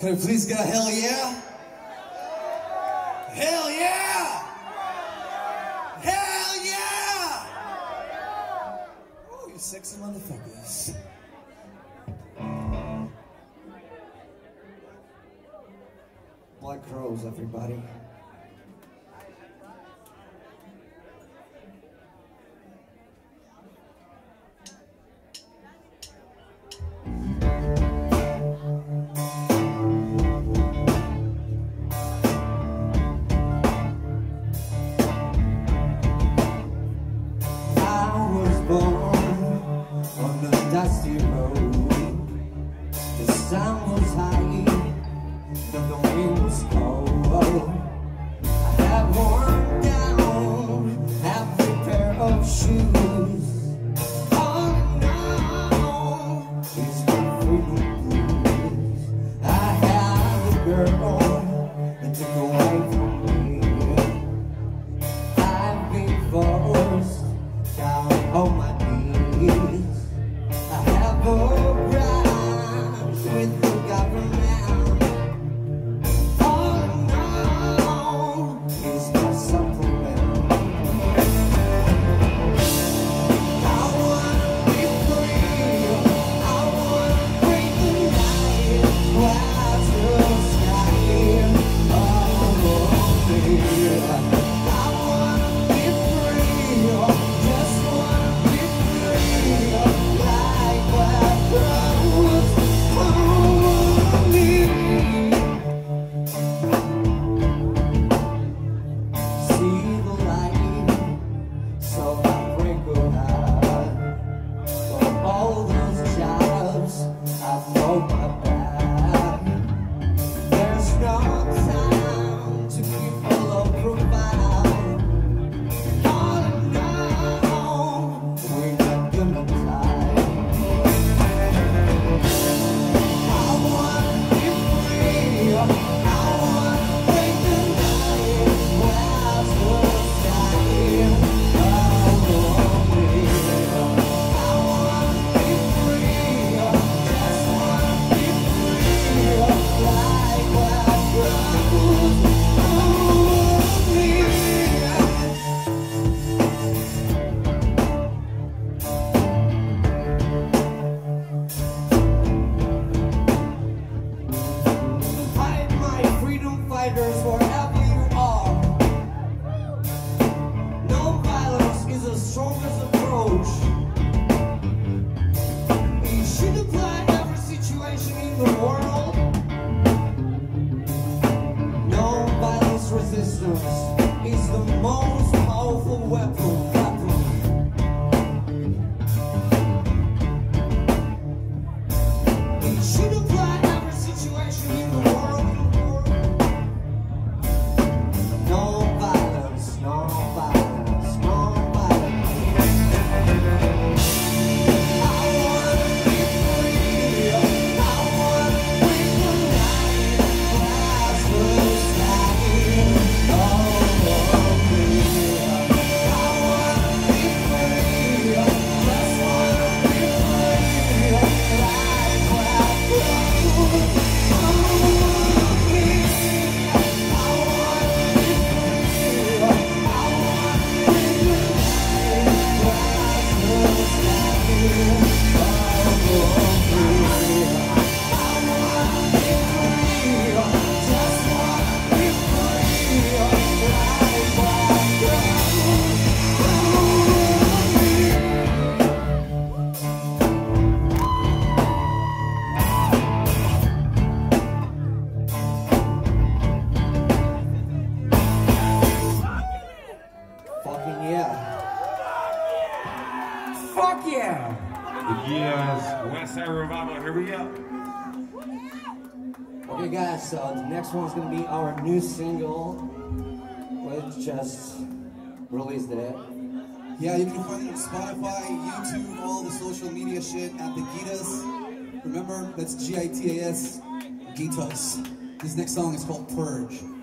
Can I please get a hell yeah? Hell yeah! Hell yeah! Oh, you sexy motherfuckers. Black Crows, everybody. Dusty road, the sun was high, but the wind was cold. I have worn down every pair of shoes. Oh no, it's the freedom blues. I had a girl that took away from me. I've been forced down on my knees. With the government. Oh no, it's not supplement. I wanna be free. I wanna breathe the night. Clouds to the sky. Oh, me. I wanna be free. Just wanna be free. Like black crows. See the light, so I pray God for all those jobs I've known my back. There's no time to keep below provide. Oh no, we're not gonna die. I wanna be free. I wanna break the night. Clouds to the sky. Oh, me. I wanna be free. Just wanna be free. Like black crows. Oh, me. Fight my freedom fighters wherever you are. No violence is the strongest approach. We should apply every situation in the world. No violence resistance is the most powerful weapon. We should apply every situation in the world. No violence, no violence, no violence. I wanna be free. I wanna break the night. Clouds to the sky. Oh, me. I wanna be free. Just wanna be free. Like black crows. Oh, me. I wanna be free. I wanna break the night. Clouds to the sky. Oh, me. I wanna be free. Just wanna be free. Like black crows. Oh, me. Fucking yeah. Fuck yeah. Yes, Westside Revival, here we go. Okay guys, so the next one's gonna be our new single, which just released it. Yeah, you can find it on Spotify, YouTube, all the social media shit at the Gitas. Remember, that's Gitas, Gitas. This next song is called Purge.